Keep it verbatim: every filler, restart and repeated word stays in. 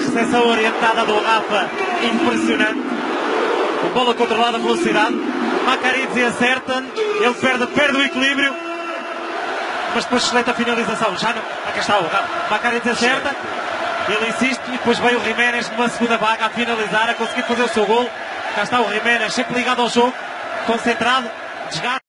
recepção orientada do Rafa, impressionante. Com bola controlada a velocidade. Macariz acerta, ele perde, perde o equilíbrio, mas depois excelente a finalização. Já não, aqui está o Rafa. Macariz acerta, ele insiste e depois veio o Jiménez numa segunda vaga a finalizar, a conseguir fazer o seu gol. Cá está o Jiménez, sempre ligado ao jogo, concentrado, desgaste.